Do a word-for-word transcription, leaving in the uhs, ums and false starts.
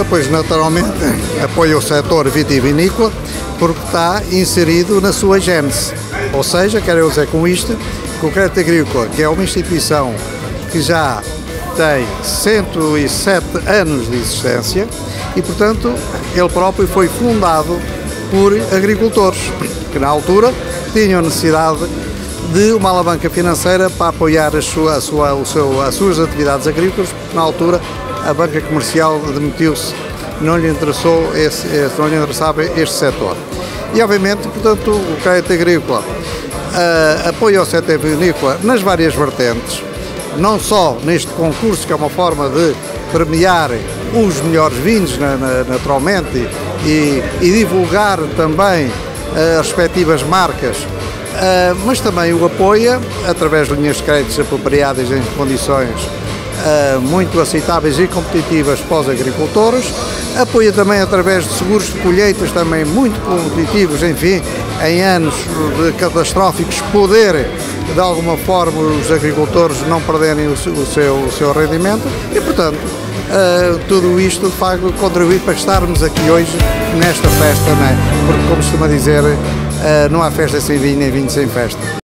agricultura, pois naturalmente apoia o setor vitivinícola porque está inserido na sua gênese. Ou seja, quero dizer com isto que o Crédito Agrícola, que é uma instituição que já tem cento e sete anos de existência e, portanto, ele próprio foi fundado por agricultores que na altura tinham necessidade de uma alavanca financeira para apoiar a sua, a sua, o seu, as suas atividades agrícolas, porque na altura a banca comercial demitiu-se, não lhe interessou esse, esse, não lhe interessava este setor. E obviamente, portanto, o Crédito Agrícola uh, apoia o setor vinícola nas várias vertentes, não só neste concurso, que é uma forma de premiar os melhores vinhos, na, na, naturalmente, e, e divulgar também uh, as respectivas marcas, uh, mas também o apoia através de linhas de créditos apropriadas em condições uh, muito aceitáveis e competitivas para os agricultores, apoia também através de seguros de colheitas também muito competitivos, enfim, em anos de catastróficos, poder de alguma forma os agricultores não perderem o seu, o seu, o seu rendimento e, portanto, uh, tudo isto de facto contribui para estarmos aqui hoje nesta festa, não é? Porque, como se costuma dizer, uh, não há festa sem vinho nem vinho sem festa.